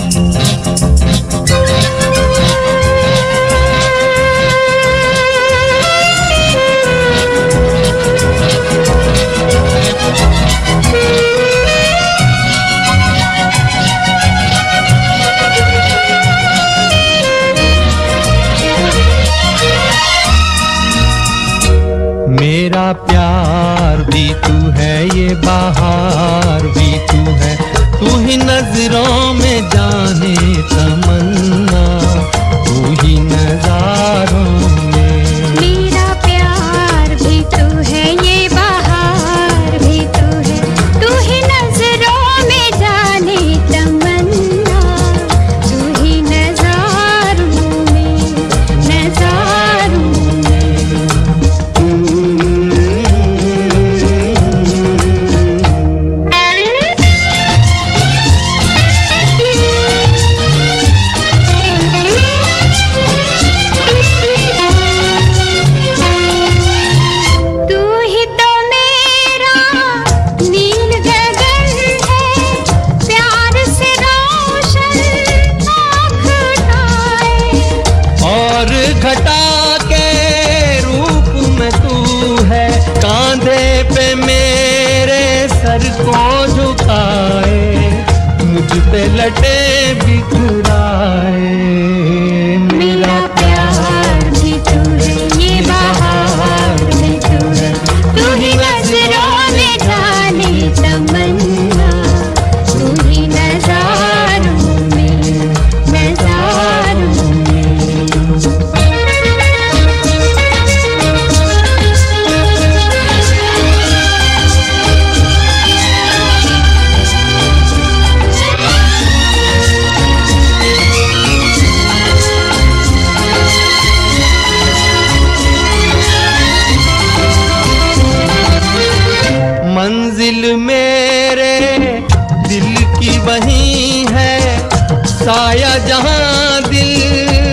मेरा प्यार भी तू है, ये बहार भी तू है, तू ही नजरों में जाने तमन्ना, तू ही नजारों में। मेरा प्यार भी तू है, ये बहार भी तू है, तू ही नजरों में जाने तमन्ना, तू ही नजारों में, नजारों में। घटा के रूप में तू है, कांधे पे मेरे सर को झुकाए, मुझ पे लटे बिखराए। मेरा प्यार भी तू है, ये बहार भी तू है, तू ही नजरों में जाने तमन्ना, तू ही नजारों में, नजारों में। मंजिल मेरे दिल की वही है, साया जहां दिल